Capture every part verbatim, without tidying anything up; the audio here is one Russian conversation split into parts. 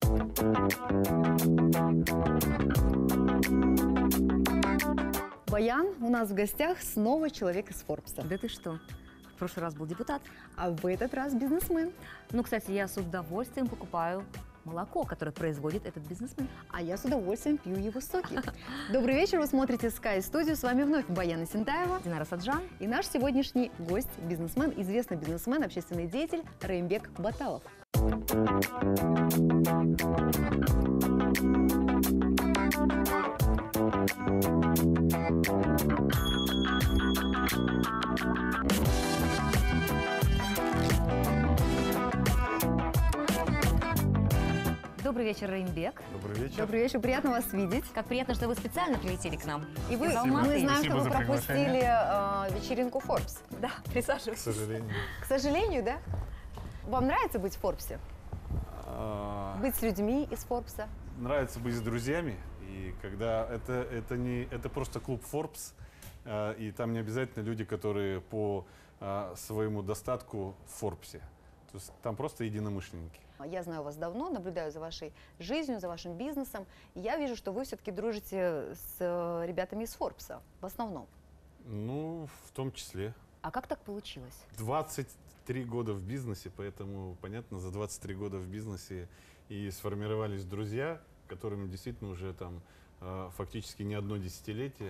Баян, у нас в гостях снова человек из Форбса. Да ты что? В прошлый раз был депутат. А в этот раз бизнесмен. Ну, кстати, я с удовольствием покупаю молоко, которое производит этот бизнесмен. А я с удовольствием пью его соки. Добрый вечер, вы смотрите Sky Studio. С вами вновь Баян Есентаева, Динара Саджан. И наш сегодняшний гость, бизнесмен, известный бизнесмен, общественный деятель Раимбек Баталов. Добрый вечер, Раимбек. Добрый вечер. Добрый вечер, приятно вас видеть. Как приятно, что вы специально прилетели к нам. И вы, Из мы Алматы. знаем, Спасибо что вы за пропустили э, вечеринку Forbes. Да, К присаживайтесь. сожалению. К сожалению, да? Вам нравится быть в Форбсе? А, Быть с людьми из Форбса? Нравится быть с друзьями. И когда это, это, не, это просто клуб Forbes, а, и там не обязательно люди, которые по а, своему достатку в Форбсе. То есть там просто единомышленники. Я знаю вас давно, наблюдаю за вашей жизнью, за вашим бизнесом. И я вижу, что вы все-таки дружите с э, ребятами из Форбса в основном. Ну, в том числе. А как так получилось? двадцать три года в бизнесе, поэтому, понятно, за двадцать три года в бизнесе и сформировались друзья, которыми действительно уже там э, фактически не одно десятилетие.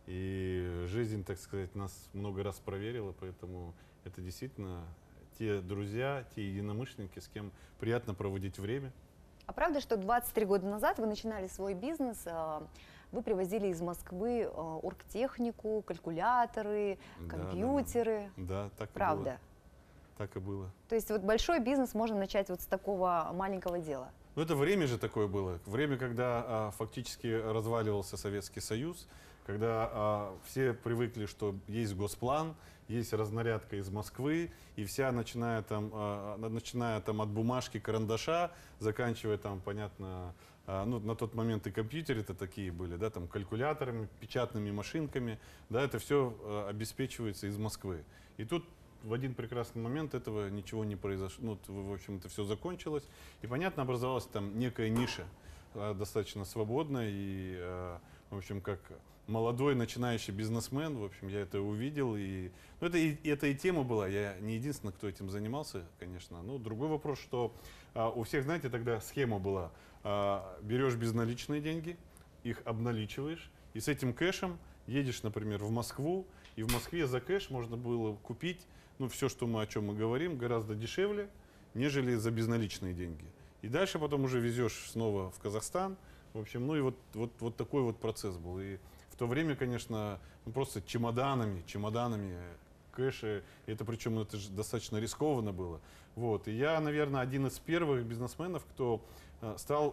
И жизнь, так сказать, нас много раз проверила, поэтому это действительно те друзья, те единомышленники, с кем приятно проводить время. А правда, что двадцать три года назад вы начинали свой бизнес, э, вы привозили из Москвы э, оргтехнику, калькуляторы, Да, компьютеры. Да, да. Да, так Правда? и было. Так и было. То есть вот большой бизнес можно начать вот с такого маленького дела. Ну, это время же такое было. Время, когда а, фактически разваливался Советский Союз, когда а, все привыкли, что есть госплан, есть разнарядка из Москвы, и вся, начиная там, а, начиная там от бумажки, карандаша, заканчивая там, понятно, а, ну, на тот момент и компьютеры-то такие были, да, там, калькуляторами, печатными машинками, да, это все а, обеспечивается из Москвы. И тут в один прекрасный момент этого ничего не произошло, ну, в общем, это все закончилось, и, понятно, образовалась там некая ниша, э, достаточно свободная, и, э, в общем, как молодой начинающий бизнесмен, в общем, я это увидел, и, ну, это, и, это и тема была, я не единственный, кто этим занимался, конечно, но другой вопрос, что э, у всех, знаете, тогда схема была, э, берешь безналичные деньги, их обналичиваешь, и с этим кэшем едешь, например, в Москву, и в Москве за кэш можно было купить, ну, все, что мы, о чем мы говорим, гораздо дешевле, нежели за безналичные деньги. И дальше потом уже везешь снова в Казахстан. В общем, ну и вот, вот, вот такой вот процесс был. И в то время, конечно, ну, просто чемоданами, чемоданами кэши, это причем это же достаточно рискованно было. Вот. И я, наверное, один из первых бизнесменов, кто э, стал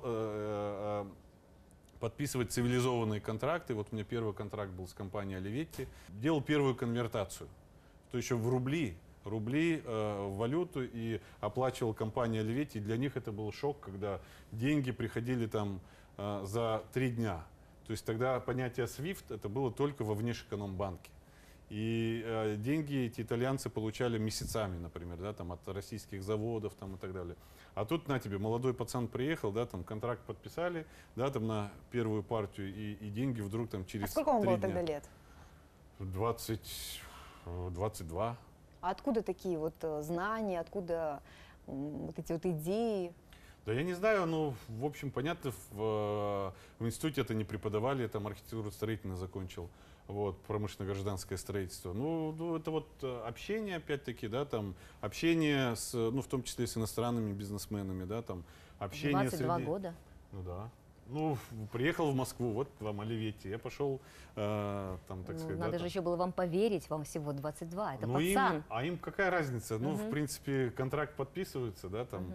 э, э, подписывать цивилизованные контракты. Вот у меня первый контракт был с компанией Оливетти. Делал первую конвертацию. То еще в рубли, рубли э, в валюту, и оплачивал компания Оливетти. Для них это был шок, когда деньги приходили там э, за три дня. То есть тогда понятие свифт это было только во внешэкономбанке. И э, деньги эти итальянцы получали месяцами, например, да, там, от российских заводов там, и так далее. А тут на тебе молодой пацан приехал, да, там контракт подписали, да, там на первую партию, и, и деньги вдруг там через А сколько вам три было дня. тогда лет? двадцать, двадцать два. А откуда такие вот э, знания, откуда м, вот эти вот идеи? Да я не знаю, ну, в общем, понятно, в, в институте это не преподавали, я там архитектуру строительно закончил, вот, промышленно-гражданское строительство. Ну, ну, это вот общение, опять-таки, да, там, общение с, ну, в том числе с иностранными бизнесменами, да, там, общение двадцать два среди... года. Ну да. Ну, приехал в Москву, вот вам Оливетти, я пошел, э, там, так Ну, сказать, надо да, же там. еще было вам поверить, вам всего двадцать два, это Ну, пацан. им, а им какая разница? Ну, в принципе, контракт подписывается, да, там,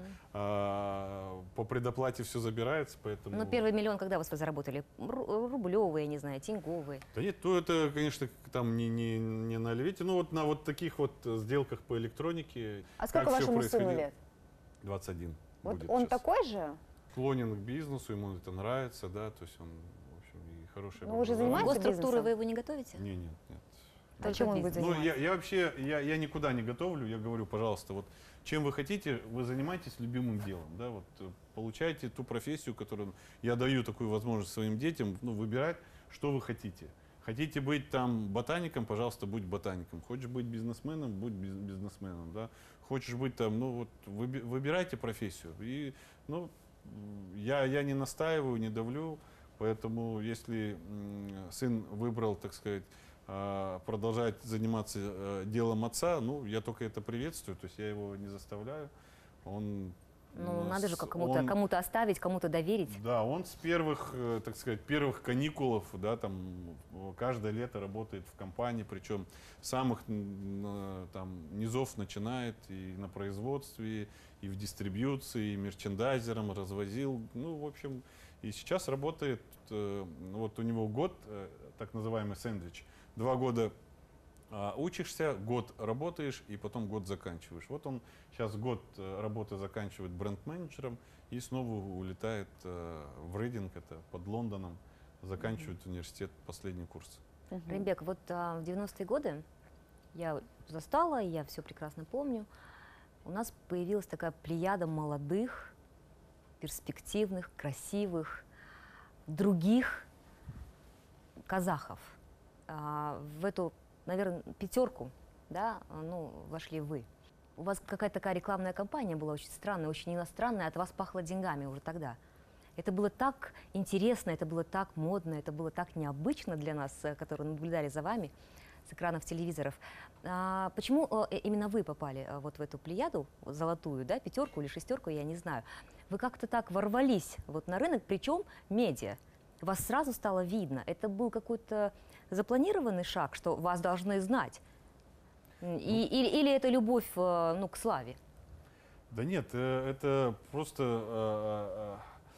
а, по предоплате все забирается, поэтому... Ну, первый миллион когда вы заработали? Ру- Рублевые, я не знаю, тиньковые. Да нет, ну, это, конечно, там не, не, не на Оливетти, ну, вот на вот таких вот сделках по электронике. А сколько как всё вашему сыну происходило. лет? двадцать один Вот будет он сейчас. такой же? Склонен к бизнесу, ему это нравится, да, то есть он, в общем, и хороший Ну, вы же образование. занимаетесь Госструктуры бизнесом? вы его не готовите? Не, нет, нет. А Только чем он будет бизнес. Ну, заниматься? я, я вообще, я, я никуда не готовлю, я говорю, пожалуйста, вот чем вы хотите, вы занимаетесь любимым делом, да, вот э, получайте ту профессию, которую я даю такую возможность своим детям, ну, выбирать, что вы хотите. Хотите быть там ботаником, пожалуйста, будь ботаником. Хочешь быть бизнесменом, будь биз- бизнесменом, да. Хочешь быть там, ну вот выби- выбирайте профессию. И, ну, м, я, я не настаиваю, не давлю, поэтому если м, сын выбрал, так сказать, а, продолжать заниматься э, делом отца, ну, я только это приветствую, то есть я его не заставляю. Он, Ну, м, надо же с- как кому-то он- кому-то оставить, кому-то доверить. да, он с первых, э, так сказать, первых каникулов, да, там э, каждое лето работает в компании, причем с самых м, э, там низов начинает и на производстве, и в дистрибьюции, и мерчендайзером развозил, ну, в общем, и сейчас работает, э, вот у него год, э, так называемый сэндвич, два года а, учишься, год работаешь и потом год заканчиваешь. Вот он сейчас год э, работы заканчивает бренд-менеджером и снова улетает э, в Рейдинг, это под Лондоном, заканчивает университет, последний курс. Мгм. Рембек, вот а, в девяностые годы я застала, и я все прекрасно помню, у нас появилась такая плеяда молодых, перспективных, красивых, других казахов. А, в эту, наверное, пятерку, да, ну, вошли вы. У вас какая-то такая рекламная кампания была очень странная, очень иностранная, от вас пахло деньгами уже тогда. Это было так интересно, это было так модно, это было так необычно для нас, э, которые наблюдали за вами с экранов телевизоров. А, почему э, именно вы попали э, вот в эту плеяду золотую, да, пятерку или шестерку, я не знаю. Вы как-то так ворвались вот на рынок, причем медиа. Вас сразу стало видно. Это был какой-то запланированный шаг, что вас должны знать? М, И, или, или это любовь э, ну, к славе? Да нет, э, это просто э, э,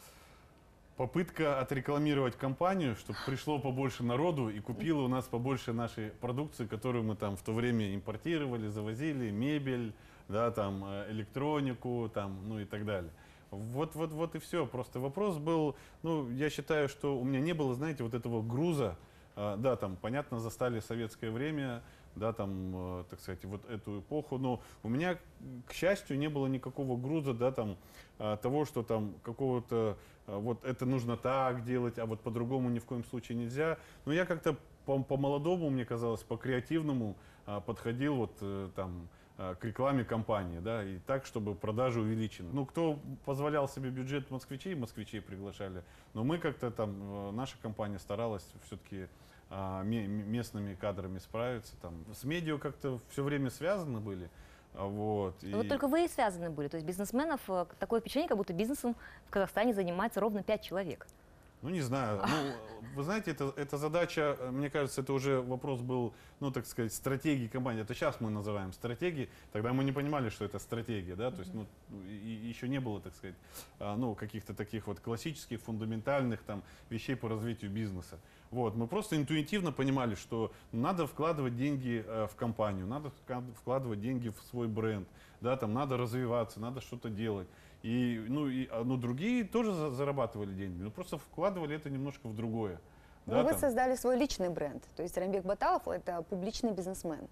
попытка отрекламировать компанию, чтобы пришло побольше народу и купило у нас побольше нашей продукции, которую мы там в то время импортировали, завозили, мебель, да, там, э, электронику, там, ну и так далее. Вот, вот, вот и все. Просто вопрос был, ну, я считаю, что у меня не было, знаете, вот этого груза, э, да, там, понятно, застали советское время, да, там, э, так сказать, вот эту эпоху, но у меня, к счастью, не было никакого груза, да, там, э, того, что там какого-то, э, вот это нужно так делать, а вот по-другому ни в коем случае нельзя. Но я как-то по- по-молодому, мне казалось, по-креативному э, подходил вот э, там э, к рекламе компании, да, и так, чтобы продажи увеличены. Ну, кто позволял себе бюджет москвичей, москвичей приглашали, но мы как-то там, э, наша компания старалась все-таки а, ме- ме- местными кадрами справиться. Там. С медиа как-то все время связаны были. а, Вот, и- Ну, вот только вы и связаны были. То есть бизнесменов, э, такое впечатление, как будто бизнесом в Казахстане занимается ровно пять человек. Ну, не знаю. Ну, вы знаете, это, эта задача, э, мне кажется, это уже вопрос был, ну, так сказать, стратегии компании. Это сейчас мы называем стратегией. Тогда мы не понимали, что это стратегия, да, то есть, ну, и, и еще не было, так сказать, а, ну, каких-то таких вот классических, фундаментальных там вещей по развитию бизнеса. Вот, мы просто интуитивно понимали, что надо вкладывать деньги э, в компанию, надо вка- вкладывать деньги в свой бренд, да, там надо развиваться, надо что-то делать. И, ну, и, а, ну, другие тоже за- зарабатывали деньги, но просто вкладывали это немножко в другое. Ну, да, вы там. создали свой личный бренд. То есть Рамбек Баталов – это публичный бизнесмен.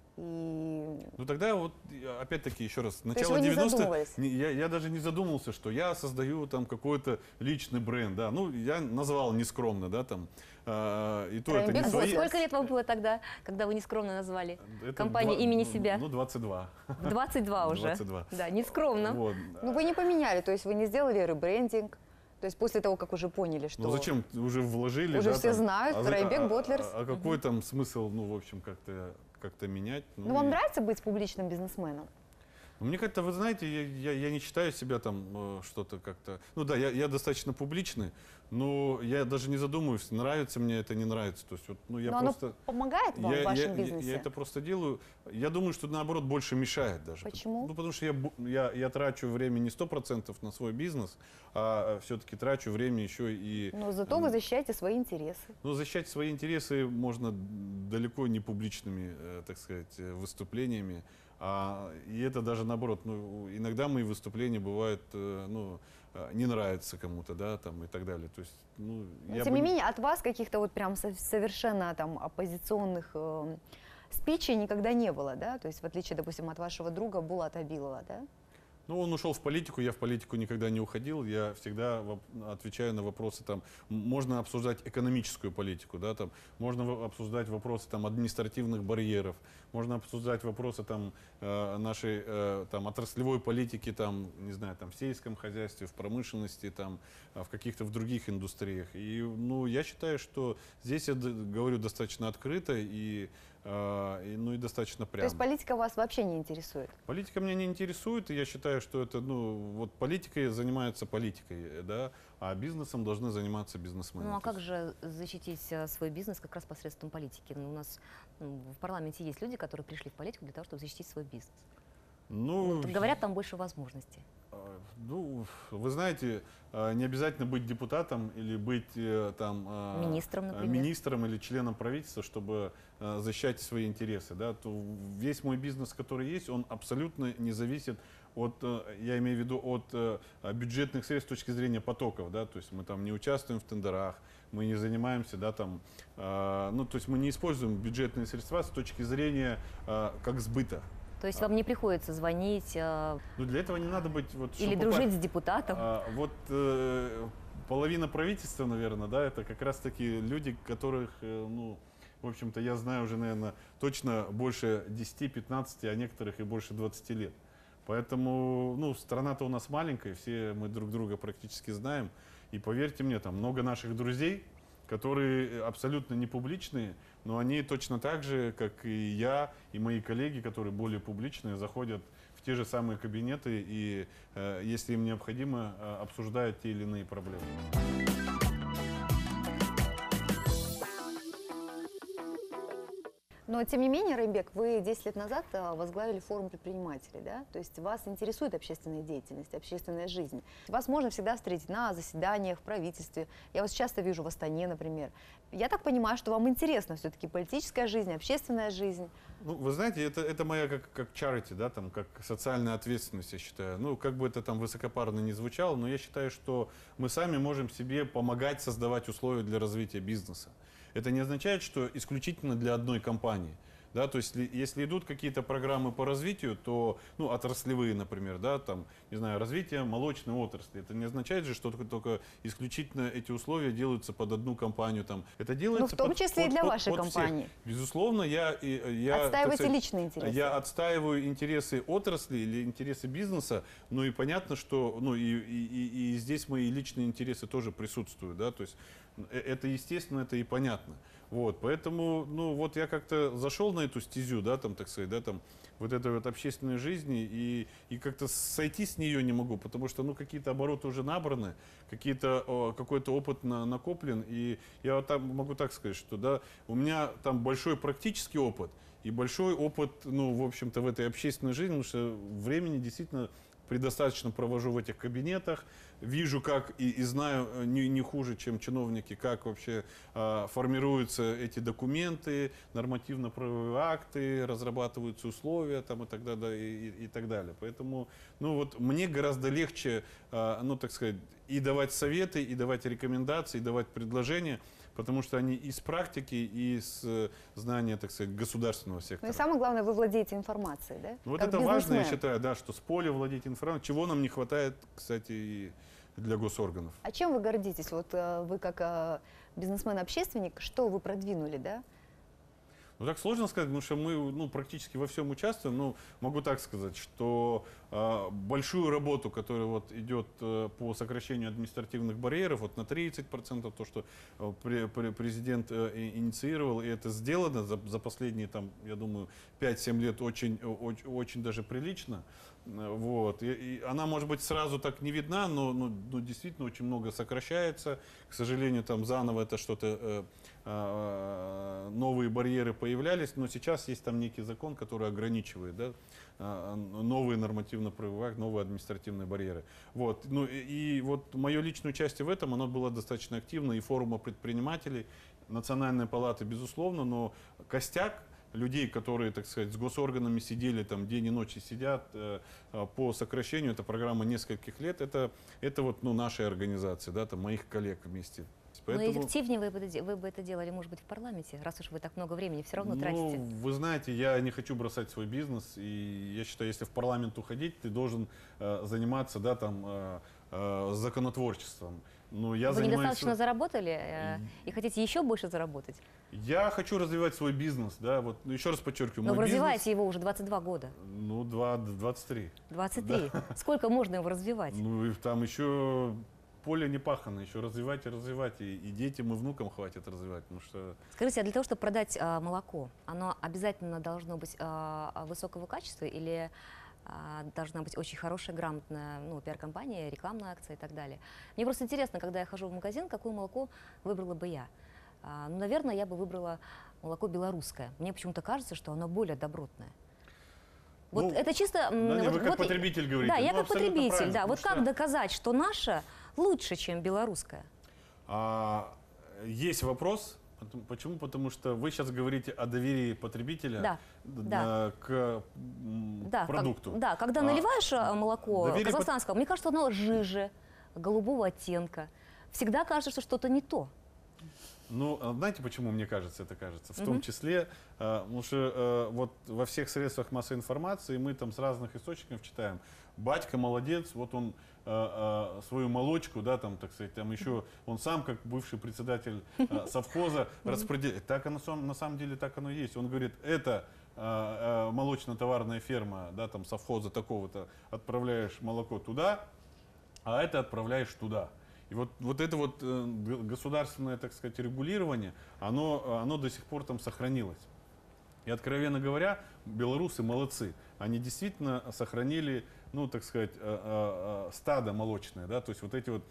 И Ну тогда вот, э, опять-таки, еще раз, есть начало вы не девяностых, задумывались? не- я, я даже не задумывался, что я создаю там какой-то личный бренд, да, ну, я назвал нескромно, да, там, а, и то это не Рамбек А свои... сколько лет вам было тогда, когда вы нескромно назвали? Это компанию два- имени ну, себя? Ну, двадцать два. В двадцать два уже. двадцать два. Да, нескромно. Вот. ну, вы не поменяли, то есть вы не сделали ребрендинг. То есть после того, как уже поняли, что… Ну зачем, уже вложили, Уже да, все там, знают, а за- Райбек а- Ботлерс. А, а какой там смысл, ну, в общем, как-то как-то менять? Ну, вам и- нравится быть публичным бизнесменом? Ну, мне как-то, вы знаете, я, я, я не считаю себя там э, что-то как-то... Ну да, я, я достаточно публичный, но я даже не задумываюсь, нравится мне это, не нравится. То есть, вот, ну, я Но просто... оно помогает вам я, в вашем я- я- бизнесе? я это просто делаю. Я думаю, что наоборот больше мешает даже. Почему? Ну, потому что я, бу- я, я трачу время не сто процентов на свой бизнес, а все-таки трачу время еще и... Но зато вы защищаете свои интересы. Ну, защищать свои интересы можно далеко не публичными, э, так сказать, э, выступлениями. А, и это даже наоборот, ну, иногда мои выступления бывают, э, ну, э, не нравятся кому-то, да, там и так далее. То есть, ну, Но, я тем бы не не- менее, от вас каких-то вот прям со- совершенно там оппозиционных э, спичей никогда не было, да? То есть в отличие, допустим, от вашего друга Булата Абилова, да? Ну, он ушел в политику, я в политику никогда не уходил, я всегда воп- отвечаю на вопросы, там, м- можно обсуждать экономическую политику, да, там, можно в- обсуждать вопросы там, административных барьеров, можно обсуждать вопросы там, э, нашей э, там, отраслевой политики, там, не знаю, там, в сельском хозяйстве, в промышленности, там, э, в каких-то в других индустриях. И ну, я считаю, что здесь я д- говорю достаточно открыто и, э, и, ну, и достаточно То прямо. есть политика вас вообще не интересует? Политика меня не интересует, и я считаю, что это, ну, вот политикой занимаются политикой, да, а бизнесом должны заниматься бизнесмены. Ну а То как есть, же защитить э, свой бизнес как раз посредством политики? Ну, у нас ну, в парламенте есть люди, которые пришли в политику для того, чтобы защитить свой бизнес. ну, Ну, говорят, там больше возможностей. а, ну, вы знаете, а, не обязательно быть депутатом или быть э, там а, Министром, а, например. министром или членом правительства, чтобы а, защищать свои интересы, да. То весь мой бизнес, который есть, он абсолютно не зависит от, э, я имею в виду, от э, бюджетных средств с точки зрения потоков, да, то есть мы там не участвуем в тендерах, мы не занимаемся, да, там, э, ну, то есть мы не используем бюджетные средства с точки зрения э, как сбыта. То есть вам не приходится звонить э, Но для этого не надо быть вот или чтобы дружить попасть- с депутатом? А, вот э, половина правительства, наверное, да, это как раз-таки люди, которых, э, ну, в общем-то, я знаю уже, наверное, точно больше десяти-пятнадцати, а некоторых и больше двадцати лет. Поэтому, ну, страна-то у нас маленькая, все мы друг друга практически знаем. И поверьте мне, там много наших друзей, которые абсолютно не публичные, но они точно так же, как и я, и мои коллеги, которые более публичные, заходят в те же самые кабинеты и, э, если им необходимо, э, обсуждают те или иные проблемы. Но, тем не менее, Раймбек, вы десять лет назад а, возглавили форум предпринимателей, да? То есть вас интересует общественная деятельность, общественная жизнь. Вас можно всегда встретить на заседаниях в правительстве. Я вас часто вижу в Астане, например. Я так понимаю, что вам интересна все-таки политическая жизнь, общественная жизнь. Ну, вы знаете, это, это моя как, как charity, да, там, как социальная ответственность, я считаю. Ну, как бы это там высокопарно не звучало, но я считаю, что мы сами можем себе помогать создавать условия для развития бизнеса. Это не означает, что исключительно для одной компании. Да, то есть, если, если идут какие-то программы по развитию, то, ну, отраслевые, например, да, там, не знаю, развитие молочной отрасли, это не означает же, что только, только исключительно эти условия делаются под одну компанию. Там. Это делается Ну, в том под- числе и под- для под- вашей под всех. компании. Безусловно, я, и- я так Отстаиваете сказать, личные интересы. Я отстаиваю интересы отрасли или интересы бизнеса, ну и понятно, что, ну, и, и, и- и здесь мои личные интересы тоже присутствуют, да, то есть э, это естественно, это и понятно. Вот, поэтому, ну, вот я как-то зашел на эту стезю, да, там, так сказать, да, там, вот этой вот общественной жизни, и, и как-то сойти с нее не могу, потому что, ну, какие-то обороты уже набраны, какие-то, о, какой-то опыт на- накоплен, и я вот так, могу так сказать, что, да, у меня там большой практический опыт, и большой опыт, ну, в общем-то, в этой общественной жизни, потому что времени действительно предостаточно провожу в этих кабинетах, вижу, как и, и знаю э, не, не хуже, чем чиновники, как вообще э, формируются эти документы, нормативно-правовые акты, разрабатываются условия там, и, так далее, и, и- и так далее. Поэтому, ну, вот, мне гораздо легче, э, ну, так сказать, и давать советы, и давать рекомендации, и давать предложения, потому что они из практики, и из э, знания, так сказать, государственного Ну сектора. и самое главное, вы владеете информацией, да? Ну, вот Как это важно, я бизнесмен. считаю, да, что с поля владеть информацией, чего нам не хватает, кстати, и для госорганов. А чем вы гордитесь? Вот э, вы как э, бизнесмен-общественник, что вы продвинули, да? Ну, так сложно сказать, потому что мы, ну, практически во всем участвуем. Ну, могу так сказать, что э, большую работу, которая вот идет э, по сокращению административных барьеров, вот на тридцать процентов, то, что э, пре- пре- президент э, и- инициировал, и это сделано за, за последние, там, я думаю, пять-семь лет очень, очень, очень даже прилично. Э, Вот. И, и она, может быть, сразу так не видна, но, но, но действительно очень много сокращается. К сожалению, там заново это что-то, э, э, новые барьеры появлялись, но сейчас есть там некий закон, который ограничивает, да, э, новые нормативно-правовые акты, новые административные барьеры. Вот. Ну, и, и вот мое личное участие в этом, оно было достаточно активно, и форума предпринимателей, Национальной палаты, безусловно, но костяк людей, которые, так сказать, с госорганами сидели, там день и ночь сидят э, э, по сокращению, это программа нескольких лет, это, это вот, ну, нашей организации, да, там, моих коллег вместе. Но эффективнее вы бы, это, вы бы это делали, может быть, в парламенте, раз уж вы так много времени все равно ну, тратите. Вы знаете, я не хочу бросать свой бизнес, и я считаю, если в парламент уходить, ты должен э, заниматься, да, там, э, э, законотворчеством. Но я Вы занимаюсь... недостаточно заработали э, и хотите еще больше заработать? Я хочу развивать свой бизнес, да, вот, ну, еще раз подчеркиваю. Но мой вы бизнес, развиваете его уже двадцать два года. Ну, два- двадцать три. двадцать три. Сколько можно его развивать? Ну, и там еще поле не пахано, еще развивать и развивать, и, и детям, и внукам хватит развивать, потому что... Скажите, а для того, чтобы продать а, молоко, оно обязательно должно быть а, высокого качества или а, должна быть очень хорошая, грамотная, ну, пиар-компания, рекламная акция и так далее? Мне просто интересно, когда я хожу в магазин, какое молоко выбрала бы я? А, ну, наверное, я бы выбрала молоко белорусское. Мне почему-то кажется, что оно более добротное. Вот Ну, это чисто... м, да, не, вот- вы как вот и- потребитель говорите. Да, я Ну, как абсолютно потребитель, правильно, да. Вот потому как что, доказать, что наше лучше, чем белорусское? а, есть вопрос. Потом- Почему? Потому что вы сейчас говорите о доверии потребителя Да, д- да. на- к м, Да, как- продукту. да, когда А, наливаешь а, молоко доверие пот- казахстанского, мне кажется, оно жиже, голубого оттенка. Всегда кажется, что что-то не то. Ну, а знаете, почему мне кажется, это кажется? В Мгм. том числе, э, потому что э, вот во всех средствах массовой информации мы там с разных источников читаем. Батька молодец, вот он э, э, свою молочку, да, там, так сказать, там еще он сам, как бывший председатель э, совхоза, распределяет. Так оно, сам- на самом деле так оно и есть. Он говорит, это э, э, молочно-товарная ферма, да, там, совхоза такого-то, отправляешь молоко туда, а это отправляешь туда. И вот, вот это вот э, г- государственное, так сказать, регулирование, оно, оно до сих пор там сохранилось. И, откровенно говоря, белорусы молодцы. Они действительно сохранили, ну, так сказать, э, э, э, стадо молочное, да, то есть вот эти вот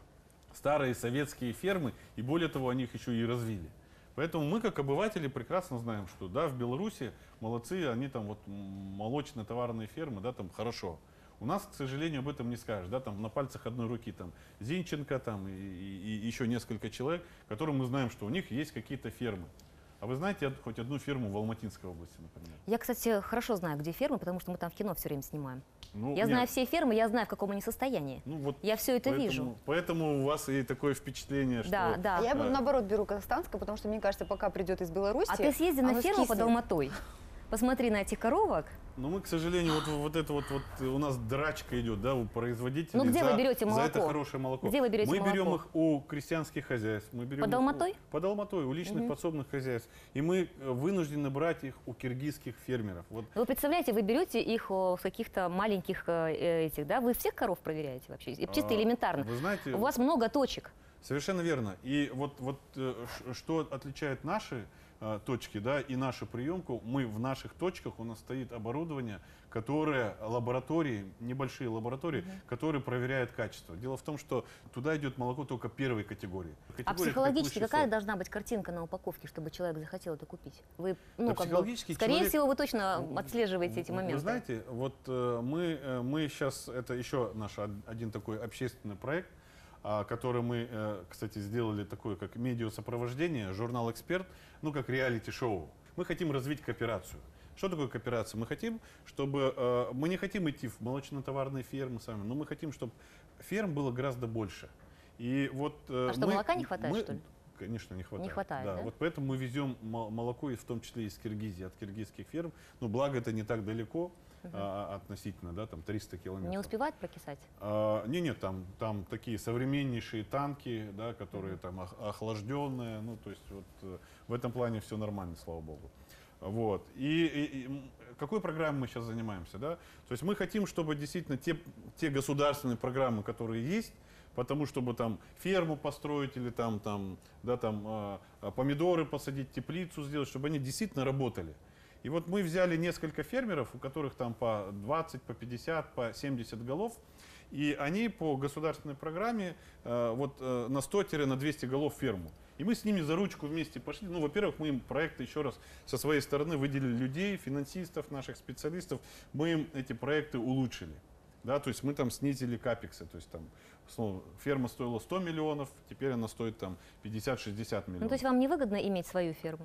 старые советские фермы, и более того, они их еще и развили. Поэтому мы, как обыватели, прекрасно знаем, что, да, в Беларуси молодцы, они там вот м, молочно-товарные фермы, да, там хорошо. У нас, к сожалению, об этом не скажешь, да, там на пальцах одной руки там Зинченко там и, и- и еще несколько человек, которым мы знаем, что у них есть какие-то фермы. А вы знаете од- хоть одну ферму в Алматинской области, например? Я, кстати, хорошо знаю, где фермы, потому что мы там в кино все время снимаем. Ну, Я нет, знаю все фермы, я знаю, в каком они состоянии. ну, вот Я все это поэтому, вижу. Поэтому у вас и такое впечатление, что... Да, да. А я, бы, Да. наоборот, беру казахстанское, потому что, мне кажется, пока придет из Беларуси... А ты съезди на оно ферму под скиснет. Алматой. Посмотри на этих коровок. Но мы, к сожалению, вот, вот это вот, вот у нас драчка идет, да, у производителей. Ну, где за, вы берете За это молоко? хорошее молоко. Где вы берете мы берем молоко? их у крестьянских хозяйств. Мы берем Под их у- Алматой? Под Алматой, у личных Мгм. подсобных хозяйств. И мы э, вынуждены брать их у киргизских фермеров. Вот. Вы представляете, вы берете их о, в каких-то маленьких э, этих, да? Вы всех коров проверяете вообще? И Чисто А, элементарно. Вы знаете, У вас много точек. совершенно верно. И вот, вот э, ш- что отличает наши э, точки, да, и нашу приемку, мы в наших точках, у нас стоит оборудование, которое, лаборатории, небольшие лаборатории, которые проверяют качество. Дело в том, что туда идет молоко только первой категории. А Категория, как психологически высший какая сорт. должна быть картинка на упаковке, чтобы человек захотел это купить? Вы, ну, Да, как бы, психологически скорее человек- всего, вы точно отслеживаете эти Вы моменты. знаете, вот э, мы, э, мы сейчас, это еще наш од- один такой общественный проект, а, который мы, э, кстати, сделали такое, как медиасопровождение, журнал «Эксперт», ну, как реалити-шоу. Мы хотим развить кооперацию. Что такое кооперация? Мы хотим, чтобы... э, мы не хотим идти в молочно-товарные фермы сами, но мы хотим, чтобы ферм было гораздо больше. И вот, э, А что, мы- молока не хватает, мы- что ли? Конечно, не хватает. хватает, да? Вот поэтому мы везем мо- молоко, и в том числе из Киргизии, от киргизских ферм. Но благо это не так далеко а, относительно, да, там триста километров. Не успевает прокисать? А, не, нет, там, там такие современнейшие танки, да, которые там ох- охлажденные, ну, то есть вот э, в этом плане все нормально, слава богу. Вот. И, и- и, м, какой программой мы сейчас занимаемся, да? То есть мы хотим, чтобы действительно те, те государственные программы, которые есть, потому чтобы там ферму построить или там, там, да, там а, а, помидоры посадить, теплицу сделать, чтобы они действительно работали. И вот мы взяли несколько фермеров, у которых там по двадцать, по пятьдесят, по семьдесят голов, и они по государственной программе э, вот э, на сто - на двести голов ферму. И мы с ними за ручку вместе пошли. Ну, во-первых, мы им проекты еще раз со своей стороны выделили людей, финансистов, наших специалистов. Мы им эти проекты улучшили. Да, то есть мы там снизили капексы. То есть там снова, ферма стоила сто миллионов, теперь она стоит там пятьдесят - шестьдесят миллионов. Ну, то есть вам невыгодно иметь свою ферму?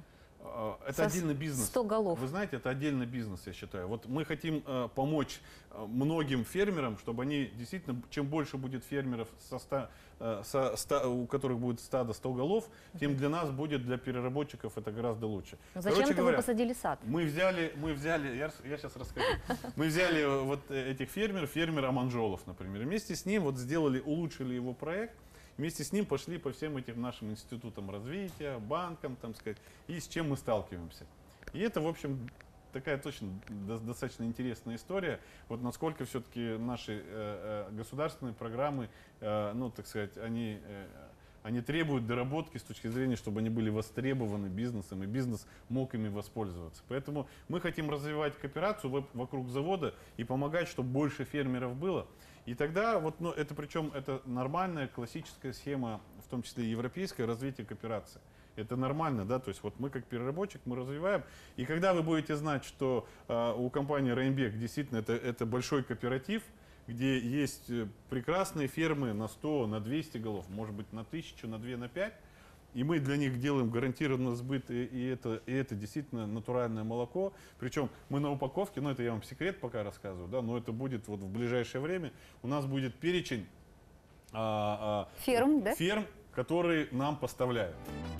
А, Это Со отдельный бизнес. сто голов. Вы знаете, это отдельный бизнес, я считаю. Вот мы хотим э, помочь э, многим фермерам, чтобы они действительно, чем больше будет фермеров, со ста, э, со ста, у которых будет стадо сто голов, тем для нас будет, для переработчиков, это гораздо лучше. Но зачем-то вы говоря, посадили сад. Мы взяли, мы взяли, я, я сейчас расскажу. Мы взяли вот этих фермеров, фермера Аманжолов, например, вместе с ним вот сделали, улучшили его проект. Вместе с ним пошли по всем этим нашим институтам развития, банкам, там сказать, и с чем мы сталкиваемся. И это, в общем, такая точно до- достаточно интересная история. Вот насколько все-таки наши э, э, государственные программы, э, ну, так сказать, они, э, они требуют доработки с точки зрения, чтобы они были востребованы бизнесом, и бизнес мог ими воспользоваться. Поэтому мы хотим развивать кооперацию в- вокруг завода и помогать, чтобы больше фермеров было. И тогда, вот, ну, это причем это нормальная классическая схема, в том числе европейское развитие кооперации. Это нормально, да, то есть вот мы как переработчик, мы развиваем. И когда вы будете знать, что э, у компании Рейнбек действительно это, это большой кооператив, где есть э, прекрасные фермы на сто, на двести голов, может быть на тысячу, на две, на пять, и мы для них делаем гарантированный сбыт, и, и, это, и это действительно натуральное молоко. Причем мы на упаковке, ну это я вам секрет пока рассказываю, да, но это будет вот в ближайшее время, у нас будет перечень а, а, Ферм, да? ферм, которые нам поставляют.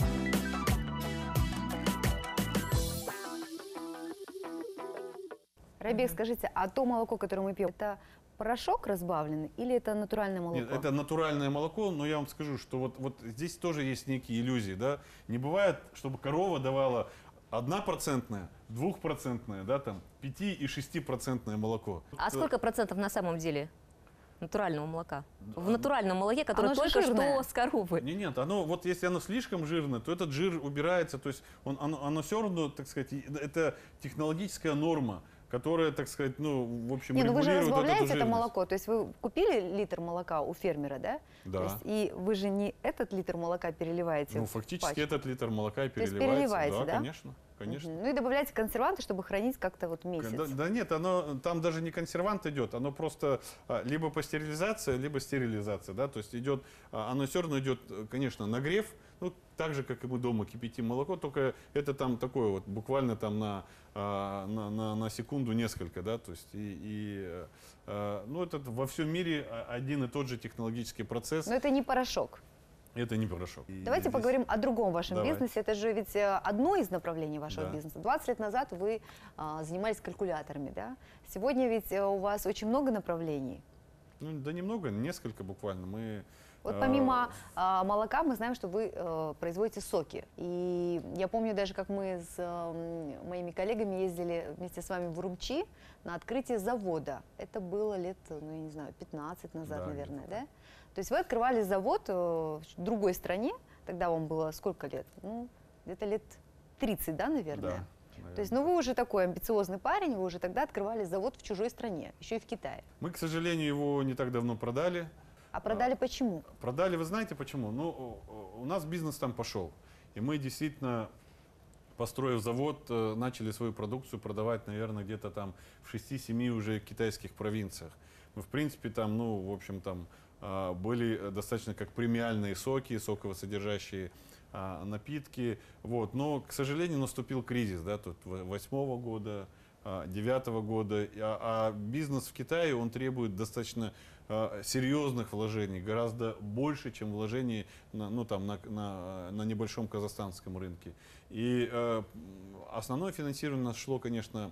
Райбек, скажите, а то молоко, которое мы пьем, это порошок разбавленный или это натуральное молоко? Нет, это натуральное молоко, но я вам скажу, что вот, вот здесь тоже есть некие иллюзии, да. Не бывает, чтобы корова давала однопроцентное, двухпроцентное, да, там, пяти- и шестипроцентное молоко. А Вот, сколько процентов на самом деле натурального молока? В натуральном молоке, которое Оно же только жирное. что с коровы. Не, нет, оно вот если оно слишком жирное, то этот жир убирается, то есть он, оно, оно все равно, так сказать, и- это технологическая норма, которая, так сказать, ну, в общем, Не, ну вы же регулирует вот эту разбавляете это жирность. молоко, то есть вы купили литр молока у фермера, да? Да. То есть, и вы же не этот литр молока переливаете Ну, в фактически пачку. этот литр молока и То есть переливается. переливаете, да, да? конечно, конечно. Мгм. Ну и добавляете консерванты, чтобы хранить как-то вот месяц. Да, да нет, оно, там даже не консервант идет, оно просто а, либо пастеризация, либо стерилизация, да, то есть идет, а, оно все равно идет, э, конечно, нагрев, ну, так же, как и мы дома кипятим молоко, только это там такое вот, буквально там на, а, на, на, на секунду несколько, да, то есть и, и э, э, ну, это во всем мире а- один и тот же технологический процесс, Но это не порошок. это не порошок. И Давайте здесь- поговорим о другом вашем Давай. бизнесе. Это же ведь э, одно из направлений вашего Да. бизнеса. двадцать лет назад вы а, занимались калькуляторами, да? Сегодня ведь э, у вас очень много направлений. Ну, да немного, несколько буквально. Мы, Вот э, помимо а, молока мы знаем, что вы э, производите соки. И я помню даже, как мы с э, моими коллегами ездили вместе с вами в Урумчи на открытие завода. Это было лет, ну я не знаю, пятнадцать назад, Да, наверное, где-то да? То есть вы открывали завод э, в другой стране, тогда вам было сколько лет? Ну, где-то лет тридцать, да, наверное? да, То есть, ну вы уже такой амбициозный парень, вы уже тогда открывали завод в чужой стране, еще и в Китае. Мы, к сожалению, его не так давно продали. А продали почему? Продали, вы знаете почему? Ну, у- у нас бизнес там пошел. И мы действительно, построив завод, э, начали свою продукцию продавать, наверное, где-то там в шести-семи уже китайских провинциях. Мы, в принципе, там, ну, в общем, там а, были достаточно как премиальные соки, соковосодержащие а, напитки. Вот. Но, к сожалению, наступил кризис, да, тут в- восьмого года, а, девятого года. А, а бизнес в Китае, он требует достаточно а, серьезных вложений, гораздо больше, чем вложений на, ну, там, на, на, на небольшом казахстанском рынке. И э, основное финансирование у нас шло, конечно,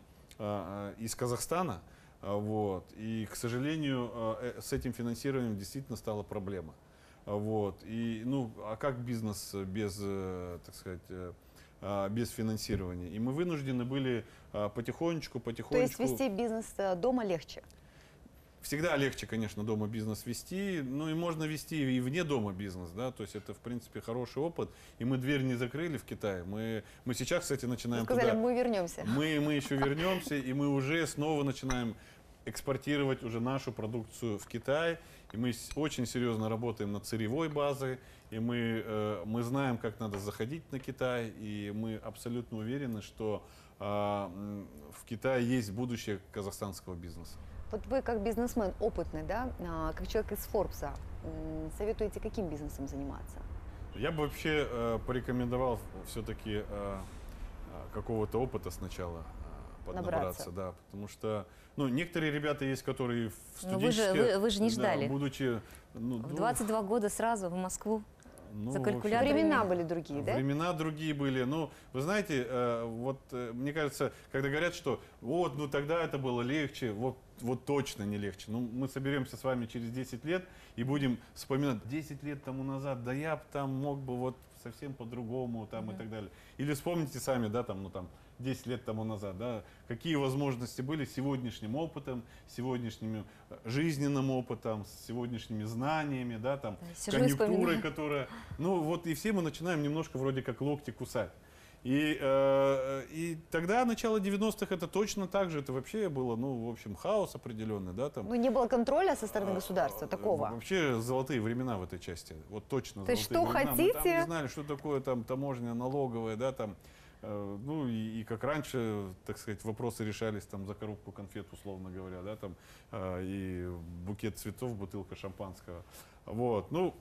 а, а, из Казахстана. А, Вот. И, к сожалению, э, э, с этим финансированием действительно стала проблема. А, Вот. И, ну, а как бизнес без, э, так сказать, э, а, без финансирования? И мы вынуждены были а, потихонечку, То есть потихонечку... вести бизнес э, дома легче? Всегда легче, конечно, дома бизнес вести, ну и можно вести и вне дома бизнес, да, то есть это, в принципе, хороший опыт. И мы дверь не закрыли в Китае. Мы, мы сейчас, кстати, Вы начинаем сказали, туда... мы вернемся. Мы, мы еще вернемся, и мы уже снова начинаем экспортировать уже нашу продукцию в Китай. И мы с- очень серьезно работаем над сырьевой базой, и мы, э, мы знаем, как надо заходить на Китай, и мы абсолютно уверены, что э, м, в Китае есть будущее казахстанского бизнеса. Вот вы как бизнесмен опытный, да, а, как человек из Форбса, м, советуете каким бизнесом заниматься? Я бы вообще э, порекомендовал все-таки а, какого-то опыта сначала а, поднабраться, Набраться. да, потому что, ну, некоторые ребята есть, которые в Но вы же- студенческие, вы- вы же не да, ждали. будучи, ну, В ну, двадцать два года сразу в Москву. ну, за в общем, калькуляторами. Времена были другие, да? Времена другие были. Ну, вы знаете, э, вот э, мне кажется, когда говорят, что вот, ну тогда это было легче, вот, вот точно не легче. Ну, мы соберемся с вами через десять лет и будем вспоминать десять лет тому назад, да я б там мог бы вот совсем по-другому там и так далее. Или вспомните сами, да, там, ну там, десять лет тому назад, да, какие возможности были с сегодняшним опытом, сегодняшним э, жизненным опытом, с сегодняшними знаниями, да, там, Да, сижу и конъюнктурой, вспоминаю. которая, ну вот и все мы начинаем немножко вроде как локти кусать. И, э, и тогда, начало девяностых, это точно так же, это вообще было, ну, в общем, хаос определенный, да, там. Ну, не было контроля со стороны А, государства а, такого. Вообще золотые времена в этой части, вот точно То есть золотые что времена. Мы там хотите? не знали, что такое там таможня налоговая, да, там, э, ну и, и как раньше, так сказать, вопросы решались там за коробку конфет, условно говоря, да, там, э, и букет цветов, бутылка шампанского, вот, ну,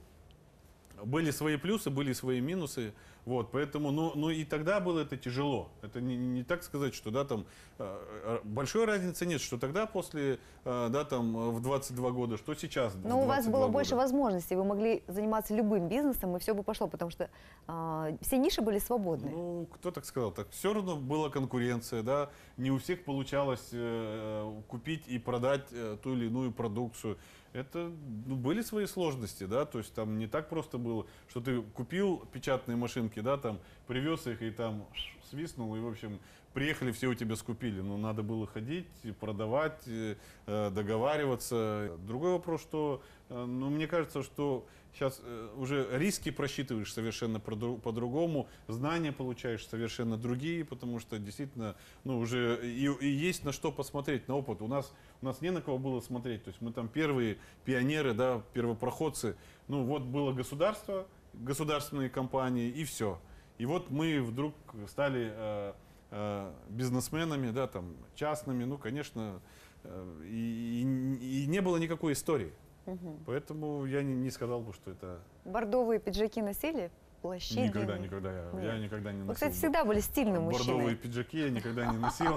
были свои плюсы, были свои минусы, вот, поэтому, ну, ну и тогда было это тяжело, это не, не так сказать, что, да, там, э, большой разницы нет, что тогда после, э, да, там, в двадцать два года, что сейчас в Но у вас двадцать два было года. больше возможностей, вы могли заниматься любым бизнесом, и все бы пошло, потому что а, все ниши были свободны. Ну, кто так сказал? Так все равно была конкуренция, да, не у всех получалось э, купить и продать э, ту или иную продукцию. Это, ну, были свои сложности, да, то есть там не так просто было, что ты купил печатные машинки, да, там, привез их и там свистнул, и, в общем, приехали, все у тебя скупили. Ну, надо было ходить, продавать, э, э, договариваться. Другой вопрос, что, э, ну, мне кажется, что сейчас э, уже риски просчитываешь совершенно продру- по-другому, знания получаешь совершенно другие, потому что действительно, ну, уже и, и есть на что посмотреть, на опыт. У нас, у нас не на кого было смотреть, то есть мы там первые пионеры, да, первопроходцы. Ну, вот было государство, государственные компании, и все. И вот мы вдруг стали э, э, бизнесменами, да, там, частными, ну, конечно, э, и, и- и не было никакой истории. Мгм. Поэтому я не, не сказал бы, что это Бордовые пиджаки носили? Плащи? никогда, длинные? никогда я, Нет. я никогда не носил. Вы, кстати, бо- всегда были стильным бордовые мужчиной. пиджаки я никогда не носил.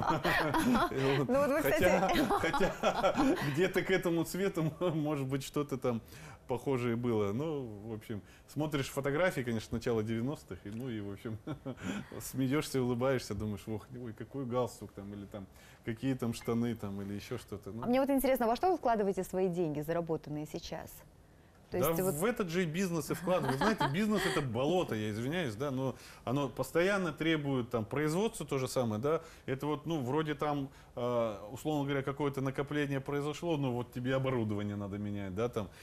Ну вот вы, Хотя, кстати, хотя где-то к этому цвету, может быть, что-то там похожее было. Ну, в общем, смотришь фотографии, конечно, начала девяностых, и, ну и, в общем, смеешься, улыбаешься, думаешь, ох, ой, какой галстук там, или там, какие там штаны там, или еще что-то. Ну, а мне вот интересно, во что вы вкладываете свои деньги, заработанные сейчас? То да, есть вот в этот же и бизнес и вкладывают. Вы знаете, бизнес это болото, я извиняюсь, да, но оно постоянно требует там производства, то же самое, да. Это вот, ну, вроде там, э, условно говоря, какое-то накопление произошло, но вот тебе оборудование надо менять, да, там.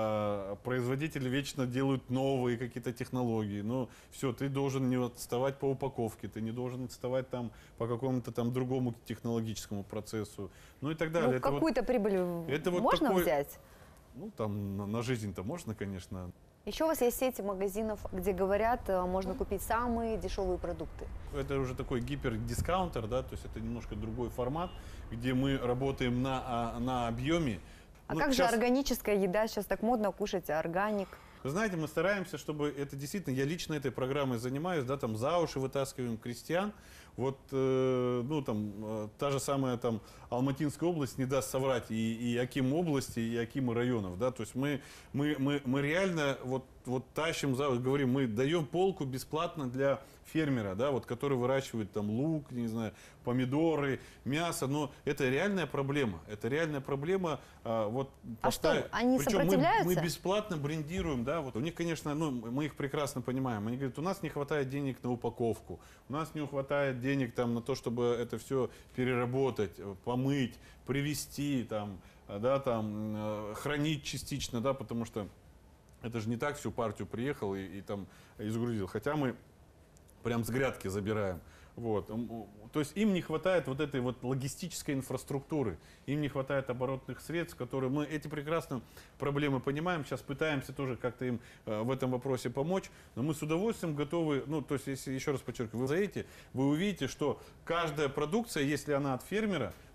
Э, производители вечно делают новые какие-то технологии, ну, все, ты должен не отставать по упаковке, ты не должен отставать там по какому-то там другому технологическому процессу, ну и так далее. ну, Это вот- какую-то прибыль это вот можно такой- взять? ну, там на, на жизнь-то можно, конечно. Еще у вас есть сети магазинов, где говорят, э, можно купить самые дешевые продукты. Это уже такой гипердискаунтер, да, то есть это немножко другой формат, где мы работаем на, а, на объеме. А Ну, как щас, же органическая еда? Сейчас так модно кушать органик. Вы знаете, мы стараемся, чтобы это действительно, я лично этой программой занимаюсь, да, там за уши вытаскиваем крестьян. Вот, э, ну, там, э, та же самая там Алматинская область не даст соврать, и, и Аким области, и Аким районов, да, то есть мы, мы, мы, мы реально вот, вот тащим, за, говорим, мы даем полку бесплатно для фермера, да, вот, который выращивает там лук, не знаю, помидоры, мясо, но это реальная проблема, это реальная проблема, а, вот. А что, поставь- они Причем мы- сопротивляются? Мы, бесплатно брендируем, да, вот у них, конечно, ну, мы их прекрасно понимаем, они говорят, у нас не хватает денег на упаковку, у нас не хватает денег там на то, чтобы это все переработать, э, помыть, привезти, там, э, да, там, э, хранить частично, да, потому что это же не так, всю партию приехал и, и там изгрузил, хотя мы прям с грядки забираем. Вот. М, м, То есть им не хватает вот этой вот логистической инфраструктуры, им не хватает оборотных средств, которые мы эти прекрасно проблемы понимаем, сейчас пытаемся тоже как-то им э, в этом вопросе помочь, но мы с удовольствием готовы, ну, то есть, если еще раз подчеркиваю, вы заедете, вы увидите, что каждая продукция, если она от фермера,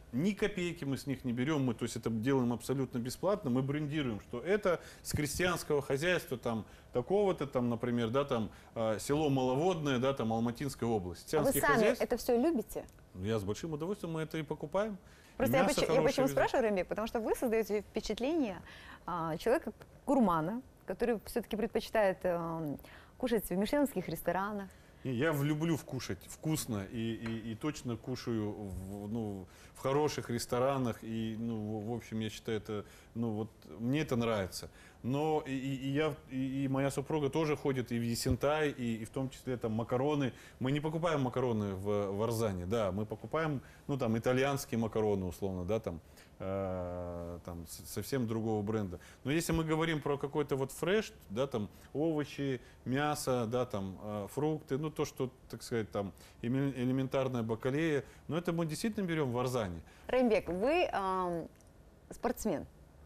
ни копейки мы с них не берем, мы, то есть это делаем абсолютно бесплатно, мы брендируем, что это с крестьянского хозяйства, там, такого-то, там, например, да, там, э, село Маловодное, да, там, Алматинская область. А вы Крестьянские сами хозяйства- это все любите? Я с большим удовольствием, мы это и покупаем. Просто я, Мясо поч- я хорошее почему везде. спрашиваю, Рембек, потому что вы создаете впечатление а, человека гурмана, который все-таки предпочитает а, кушать в мишленовских ресторанах. Не, я в- люблю вкушать вкусно и, и, и точно кушаю в, ну, в хороших ресторанах. И, ну, в, в общем, я считаю, это, ну, вот, мне это нравится. Но и, и- и я, и, и моя супруга тоже ходит и в Ессентай, и, и в том числе там макароны. Мы не покупаем макароны в, в Арзане, да, мы покупаем, ну, там, итальянские макароны, условно, да, там, э, там, с- совсем другого бренда. Но если мы говорим про какой-то вот фреш, да, там, овощи, мясо, да, там, э, фрукты, ну, то, что, так сказать, там, эме- элементарная бакалея, но это мы действительно берем в Арзане. Рембек, вы а, спортсмен.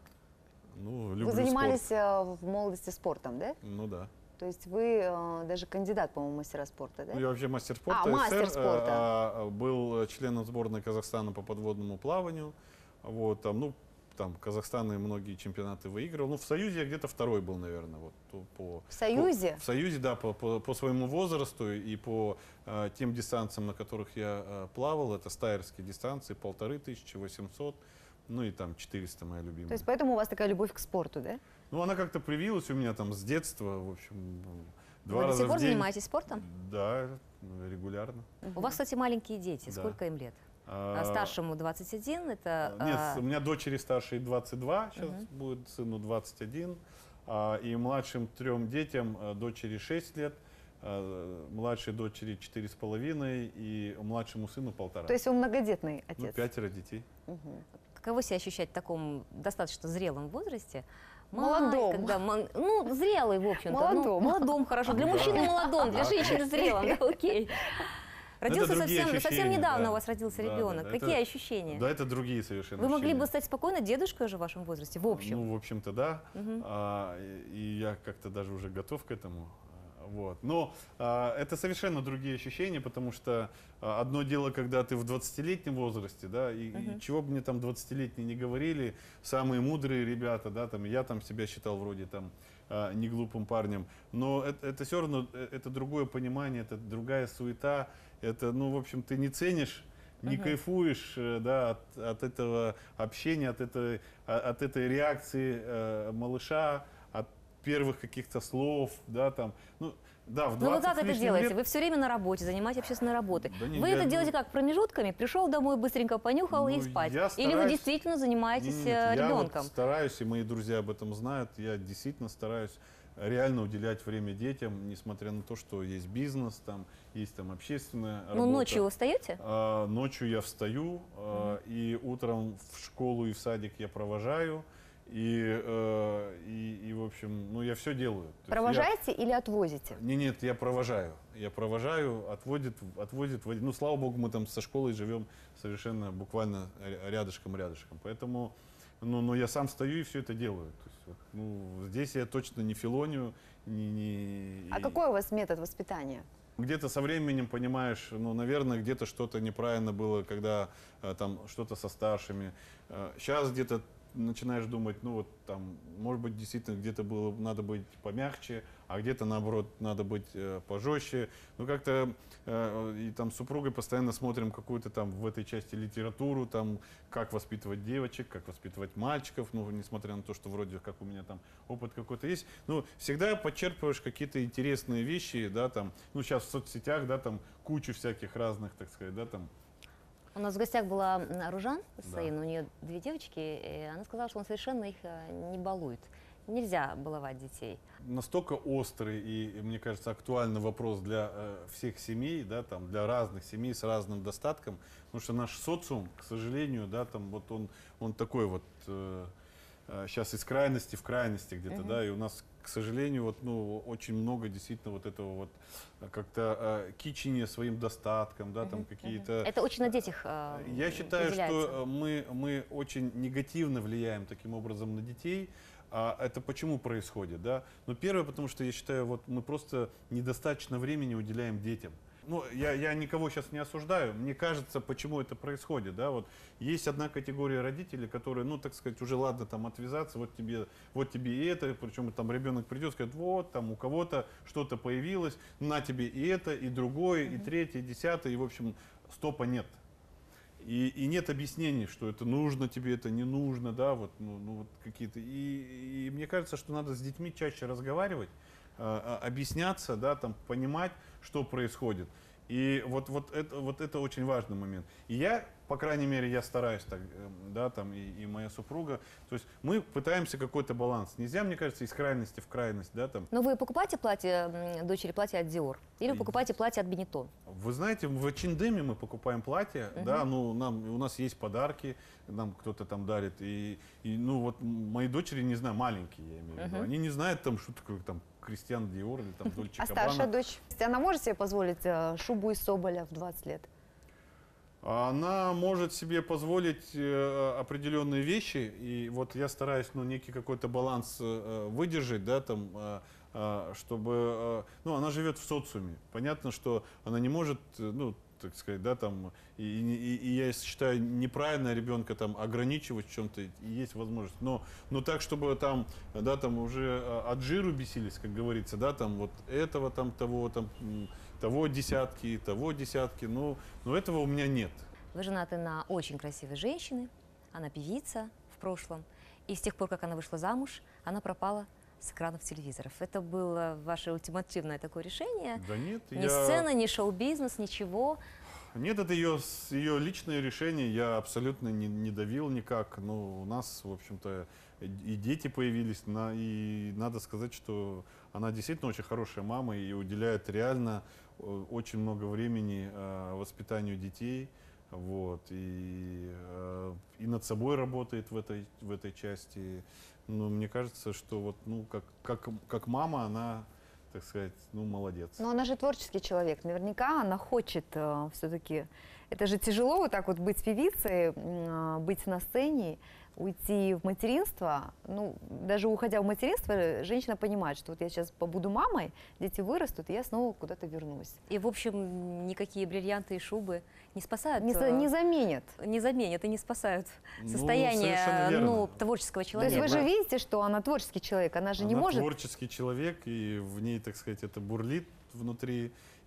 Ну, люблю Вы спорт. занимались а, в молодости спортом, да? Ну, да. То есть вы а, даже кандидат, по-моему, мастера спорта, да? Ну, я вообще мастер спорта А, мастер СССР, спорта. а, а, был членом сборной Казахстана по подводному плаванию. Вот, там, ну, там Казахстан и многие чемпионаты выигрывал. Ну, в Союзе я где-то второй был, наверное. Вот, то- по, В Союзе? по- в Союзе, да, по, по, по своему возрасту и по а, тем дистанциям, на которых я а, плавал. Это стайерские дистанции, полторы тысячи, восемьсот, ну и там четыреста, моя любимая. То есть поэтому у вас такая любовь к спорту, да? Ну, она как-то привилась у меня там с детства, в общем, два Вы до раза сих пор в день. занимаетесь спортом? Да, ну, регулярно. У вас, кстати, маленькие дети. Да. Сколько им лет? А, А Старшему двадцать один, это... Нет, а, у меня дочери старшей двадцать два, сейчас Мгм. будет сыну двадцать один, а, и младшим трем детям, а, дочери шесть лет, а, младшей дочери четыре с половиной и младшему сыну полтора. То есть вы многодетный Ну, отец? пятеро детей. Мгм. Каково себя ощущать в таком достаточно зрелом возрасте? Молодом. Когда, мон- ну, зрелый, в общем-то. Молодом. Ну, молодом, хорошо. Для Да. мужчины молодом, для Да. женщины зрелым, да, окей. Родился другие совсем, совсем ощущения, недавно да. у вас родился Да, да, ребенок. да. Какие Это- ощущения? Да, это другие совершенно Вы могли бы ощущения. стать спокойно дедушкой уже в вашем возрасте, в общем. Ну, в общем-то, да. Мгм. А, и, и я как-то даже уже готов к этому. А, Вот. Но а, это совершенно другие ощущения, потому что а, одно дело, когда ты в двадцатилетнем возрасте, да, и, и Мгм. чего бы мне там двадцатилетние не говорили, самые мудрые ребята, да, там, я там себя считал вроде там а, не глупым парнем, но это, это все равно, э, это другое понимание, это другая суета, это, ну, в общем, ты не ценишь, не Мгм. кайфуешь, э, да, от, от этого общения, от этой, а- от этой реакции э, малыша, от первых каких-то слов, да, там, ну, да, в Ну двадцать вот как с это лишним делаете? лет- Вы все время на работе, занимаетесь общественной работой. Да не, Вы я это думаю- делаете как, промежутками? Пришел домой, быстренько понюхал и Ну, спать? я Или вы стараюсь- действительно занимаетесь Нет, нет, э, я вот ребенком? стараюсь, и мои друзья об этом знают, я действительно стараюсь реально уделять время детям, несмотря на то, что есть бизнес, там, есть там общественная работа. Ну, ночью вы встаете? А, ночью я встаю, а, и утром в школу и в садик я провожаю, и, э, и, и, в общем, ну, я все делаю. То есть я- Провожаете или отвозите? Не, нет, я провожаю. Я провожаю, отводит, отводит, водит. Ну, слава богу, мы там со школой живем совершенно буквально ря- рядышком-рядышком. Поэтому, ну, ну, я сам стою и все это делаю. То есть, вот, ну, здесь я точно не филоню, не... не А и- какой у вас метод воспитания? Где-то со временем понимаешь, ну, наверное, где-то что-то неправильно было, когда э, там что-то со старшими. Сейчас где-то начинаешь думать, ну вот там, может быть, действительно где-то было надо быть помягче, а где-то наоборот надо быть э, пожестче. Ну как-то э, и там с супругой постоянно смотрим какую-то там в этой части литературу, там как воспитывать девочек, как воспитывать мальчиков, ну несмотря на то, что вроде как у меня там опыт какой-то есть. Ну всегда подчерпываешь какие-то интересные вещи, да, там, ну сейчас в соцсетях, да, там кучу всяких разных, так сказать, да, там. У нас в гостях была м, Ружан Да. Саин, у нее две девочки, и она сказала, что он совершенно их э, не балует. Нельзя баловать детей. Настолько острый и, мне кажется, актуальный вопрос для э, всех семей, да, там, для разных семей с разным достатком, потому что наш социум, к сожалению, да, там, вот он, он такой вот э, э, сейчас из крайности в крайности где-то, Мгм. да, и у нас, к сожалению, вот, ну, очень много действительно вот этого вот э, как-то э, кичения своим достатком, да, там Мгм, какие-то... Это очень на детях э, Я считаю, определяется. что э, мы, мы очень негативно влияем таким образом на детей. А это почему происходит? Да? Ну, первое, потому что я считаю, вот мы просто недостаточно времени уделяем детям. Ну, я, я никого сейчас не осуждаю. Мне кажется, почему это происходит, да, вот есть одна категория родителей, которые, ну, так сказать, уже ладно там отвязаться, вот тебе, вот тебе и это, причем там ребенок придет, скажет, вот, там у кого-то что-то появилось, на тебе и это, и другое, и третье, и десятое, и, в общем, стопа нет. И, и нет объяснений, что это нужно тебе, это не нужно, да, вот, ну, ну, вот какие-то. И, и мне кажется, что надо с детьми чаще разговаривать, э, объясняться, да, там, понимать, что происходит. И вот, вот, это, вот это очень важный момент. И я, по крайней мере, я стараюсь так, э, да, там, и, и моя супруга. То есть мы пытаемся какой-то баланс. Нельзя, мне кажется, из крайности в крайность, да, там. Но вы покупаете платье м, дочери, платье от Dior? Или вы покупаете платье от Benetton? Вы знаете, в эйч энд эм мы покупаем платья, Мгм. да, ну, нам, у нас есть подарки, нам кто-то там дарит, и, и, ну, вот мои дочери, не знаю, маленькие, я имею в виду, Мгм. они не знают там, что такое там Кристиан Диор или там Дольче А старшая Габбана. дочь, она может себе позволить э, шубу из соболя в двадцать лет? Она может себе позволить э, определенные вещи, и вот я стараюсь, ну, некий какой-то баланс э, выдержать, да, там, э, э, чтобы, э, ну, она живет в социуме. Понятно, что она не может, э, ну, так сказать, да, там, и, и- и я считаю неправильно ребенка там ограничивать в чем-то, и есть возможность, но, но так, чтобы там, да, там уже э, от жиру бесились, как говорится, да, там, вот этого, там, того, там, м, того десятки, того десятки, ну, но этого у меня нет. Вы женаты на очень красивой женщине, она певица в прошлом, и с тех пор, как она вышла замуж, она пропала с экранов телевизоров. Это было ваше ультимативное такое решение? Да нет, Ни я... сцена, ни шоу-бизнес, ничего. Нет, это ее, ее личное решение, я абсолютно не, не давил никак. Ну, у нас, в общем-то, и дети появились, на, и надо сказать, что она действительно очень хорошая мама и уделяет реально э, очень много времени э, воспитанию детей. Вот, и, э, и над собой работает в этой, в этой части. Но мне кажется, что вот, ну, как, как, как мама она, так сказать, ну, молодец. Но она же творческий человек. Наверняка она хочет все-таки. Это же тяжело вот так вот быть певицей, м, а, быть на сцене, уйти в материнство. Ну, даже уходя в материнство, женщина понимает, что вот я сейчас побуду мамой, дети вырастут, и я снова куда-то вернусь. И, в общем, никакие бриллианты и шубы не спасают, Не, за- э, не заменят. не заменят и не спасают Ну, состояние совершенно верно. ну, творческого То человека. есть вы же да. видите, что она творческий человек, она же не Она может. творческий человек, и в ней, так сказать, это бурлит внутри,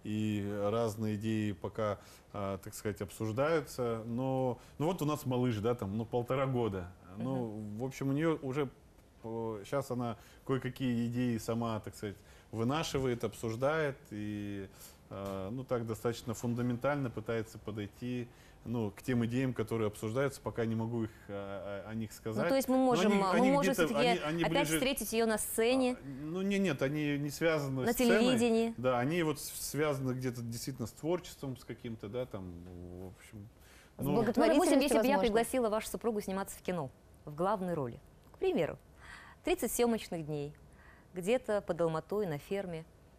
и разные идеи пока, а, так сказать, обсуждаются. Но, ну вот у нас малыш, да, там, ну, полтора года. Ну, в общем, у нее уже, сейчас она кое-какие идеи сама, так сказать, вынашивает, обсуждает, и, а, ну, так достаточно фундаментально пытается подойти, ну, к тем идеям, которые обсуждаются, пока не могу их, а, о, о них сказать. Ну, то есть мы Но можем, они- мы они можем где-то- все-таки они- они опять ближе- встретить ее на сцене, а, Ну, не, нет, они не связаны на с сценой. телевидении. Да, они вот с- связаны где-то действительно с творчеством, с каким-то, да, там, в общем. С ну, Ну, допустим, Творительность, если бы я возможно. пригласила вашу супругу сниматься в кино в главной роли, к примеру, тридцать съемочных дней, где-то под Алматой на ферме,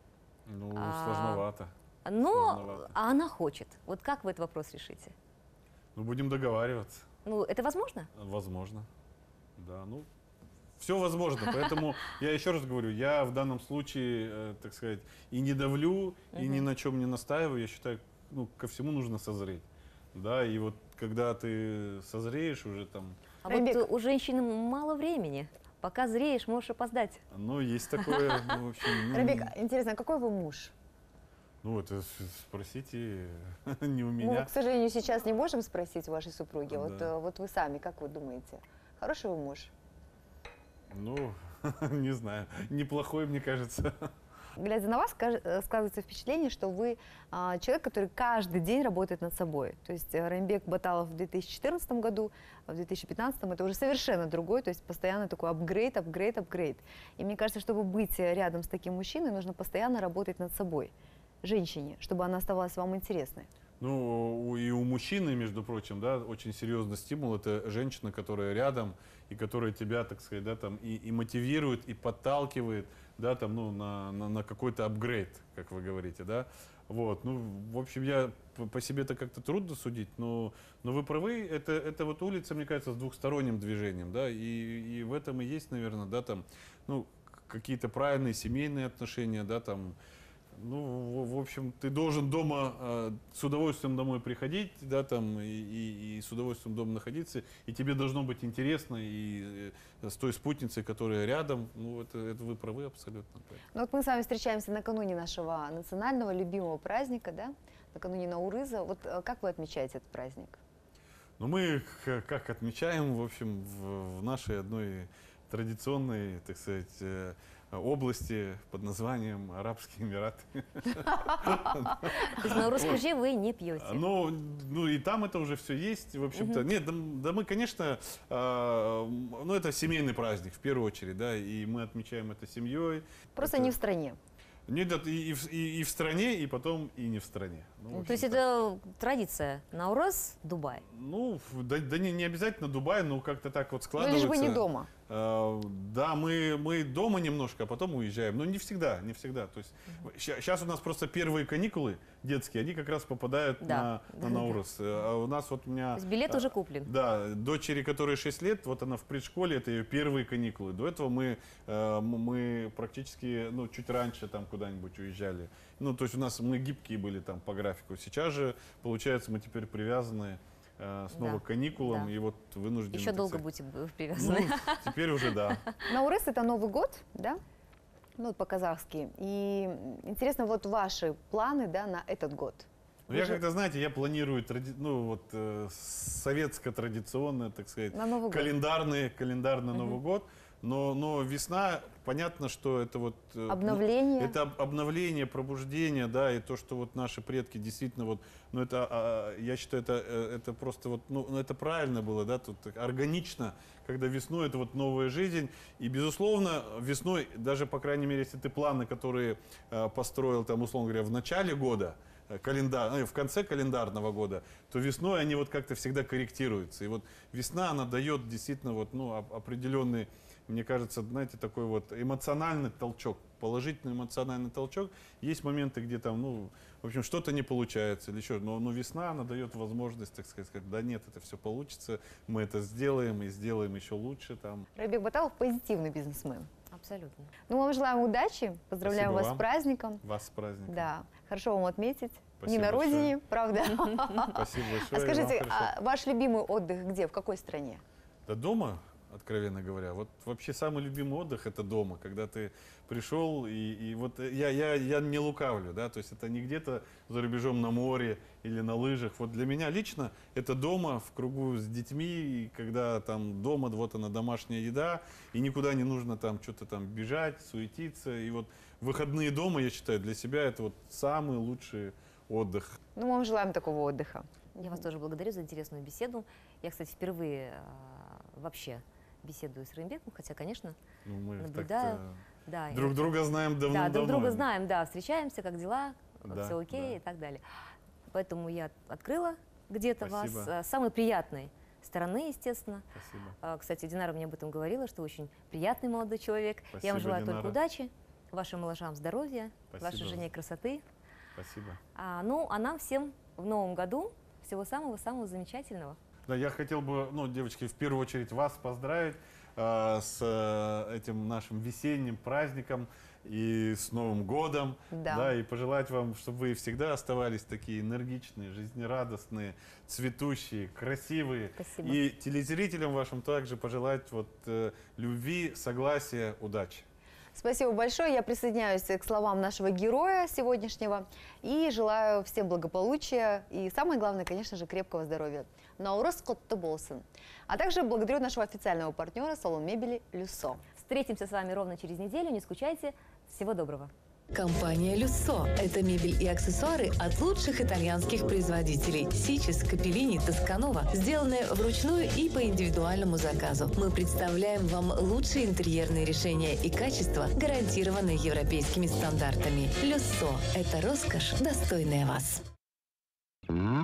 ну, а, сложновато. но Сложновато. а она хочет. Вот как вы этот вопрос решите? Ну, будем договариваться. Ну, это возможно? Возможно. Да, ну, все возможно. Поэтому я еще раз говорю, я в данном случае, э, так сказать, и не давлю, и ни Мгм. на чем не настаиваю. Я считаю, ну, ко всему нужно созреть. Да, и вот когда ты созреешь уже там, А Райбек. вот у женщины мало времени. Пока зреешь, можешь опоздать. ну, есть такое, ну, в общем, ну, Рабик, интересно, а какой вы муж? ну, это с- спросите не у Мы, меня. к сожалению, сейчас не можем спросить у вашей супруги. Вот, Да. э, вот вы сами, как вы думаете? Хороший вы муж? Ну, не знаю, неплохой, мне кажется. Глядя на вас, скаж- э, складывается впечатление, что вы а, человек, который каждый день работает над собой. То есть э, Райымбек Баталов в две тысячи четырнадцатом году, а в две тысячи пятнадцатом это уже совершенно другой, то есть постоянно такой апгрейд, апгрейд, апгрейд. И мне кажется, чтобы быть э, рядом с таким мужчиной, нужно постоянно работать над собой, женщине, чтобы она оставалась вам интересной. Ну, у- и у мужчины, между прочим, да, очень серьезный стимул. Это женщина, которая рядом, и которая тебя, так сказать, да, там, и, и мотивирует, и подталкивает, да, там, ну, на, на, на какой-то апгрейд, как вы говорите, да. Вот, ну, в общем, я по, по себе-то как-то трудно судить, но, но вы правы, это, это вот улица, мне кажется, с двухсторонним движением, да, и, и в этом и есть, наверное, да, там, ну, к- какие-то правильные семейные отношения, да, там, Ну, в, в общем, ты должен дома э, с удовольствием домой приходить, да, там, и, и, и с удовольствием дома находиться, и тебе должно быть интересно, и э, с той спутницей, которая рядом, ну, это, это вы правы абсолютно. Ну, вот мы с вами встречаемся накануне нашего национального любимого праздника, да, накануне Наурыза. Вот э, как вы отмечаете этот праздник? Ну, мы к- как отмечаем, в общем, в, в нашей одной традиционной, так сказать, э, области под названием Арабские Эмираты. То есть Наурыз кужи вы не пьете? Ну, ну и там это уже все есть, в общем-то. Нет, да, да мы, конечно, э, ну это семейный праздник в первую очередь, да, и мы отмечаем это семьей. Просто Это- не в стране. Нет, это и, и в, и- и в стране, и потом и не в стране. Ну, в То есть общем-то. это традиция. Наурыз, Дубай. Ну, в- да, да не, не обязательно Дубай, но как-то так вот Ну, складывается. лишь бы не дома. Э, Да, мы, мы дома немножко, а потом уезжаем. Но не всегда, не всегда. То есть сейчас у нас просто первые каникулы детские, они как раз попадают Да. на, на Наурыз. Э, А у нас вот у меня... То есть билет а, уже куплен. Да, дочери, которой шесть лет, вот она в предшколе, это ее первые каникулы. До этого мы, э, м- мы практически, ну, чуть раньше там куда-нибудь уезжали. Ну, то есть у нас мы гибкие были там по графику. Сейчас же, получается, мы теперь привязаны э, снова Да, к каникулам да. и вот вынуждены... Еще так долго сказать, будете б- ну, привязаны. теперь уже да. Наурыз – это Новый год, да? Ну, по-казахски. И интересно, вот ваши планы, да, на этот год. Ну, Вы я же- как-то, знаете, я планирую, тради- ну, вот, э, советско-традиционно, так сказать, На Новый год. календарный, календарный Новый год. Но, но весна, понятно, что это вот... э, ну, Обновление. это об- обновление, пробуждение, да, и то, что вот наши предки действительно вот, ну это, а, я считаю, это, э, это просто вот, ну ну, это правильно было, да, тут так органично, когда весной это вот новая жизнь, и безусловно весной, даже по крайней мере, если ты планы, которые э, построил там, условно говоря, в начале года, э, календар, ну, и в конце календарного года, то весной они вот как-то всегда корректируются, и вот весна, она дает действительно вот, ну, оп- определенный, мне кажется, знаете, такой вот эмоциональный толчок, положительный эмоциональный толчок. Есть моменты, где там, ну, в общем, что-то не получается или еще, но, но весна, она дает возможность, так сказать, сказать, да нет, это все получится, мы это сделаем и сделаем еще лучше там. Райбек Баталов – позитивный бизнесмен. Абсолютно. Ну, мы вам желаем удачи, поздравляем Спасибо вас вам. с праздником. Вас с праздником. Да, хорошо вам отметить. Не Спасибо на большое. родине, правда. Спасибо большое. А и скажите, вам хорошо. а ваш любимый отдых где, в какой стране? Да дома, откровенно говоря. Вот вообще самый любимый отдых это дома, когда ты пришел и, и вот я, я, я не лукавлю, да, то есть это не где-то за рубежом на море или на лыжах. Вот для меня лично это дома в кругу с детьми, и когда там дома вот она домашняя еда, и никуда не нужно там что-то там бежать, суетиться. И вот выходные дома, я считаю, для себя это вот самый лучший отдых. Ну, мы вам желаем такого отдыха. Я вас тоже благодарю за интересную беседу. Я, кстати, впервые а, вообще беседую с Райымбеком, хотя, конечно, Ну, мы Наблюдаю. так-то да. друг я- друга знаем давно. Да, друг друга знаем, да, встречаемся, как дела, Да, все окей да. и так далее. Поэтому я открыла где-то вас Спасибо. а, с самой приятной стороны, естественно. Спасибо. А, Кстати, Динара мне об этом говорила, что вы очень приятный молодой человек. Я Спасибо, вам желаю Динара. только удачи, вашим малышам здоровья, Спасибо. вашей жене красоты. Спасибо. А, ну, а нам всем в новом году всего самого-самого замечательного. Да, я хотел бы, ну, девочки, в первую очередь вас поздравить э, с э, этим нашим весенним праздником и с Новым годом. Да. И пожелать вам, чтобы вы всегда оставались такие энергичные, жизнерадостные, цветущие, красивые. Спасибо. И телезрителям вашим также пожелать вот э, любви, согласия, удачи. Спасибо большое. Я присоединяюсь к словам нашего героя сегодняшнего и желаю всем благополучия и, самое главное, конечно же, крепкого здоровья. Наурыз құтты болсын. А также благодарю нашего официального партнера салон мебели «Люсо». Встретимся с вами ровно через неделю. Не скучайте. Всего доброго. Компания «Люссо» – это мебель и аксессуары от лучших итальянских производителей Сичес, Капеллини, Тосканова, сделанные вручную и по индивидуальному заказу. Мы представляем вам лучшие интерьерные решения и качество, гарантированные европейскими стандартами. «Люссо» – это роскошь, достойная вас.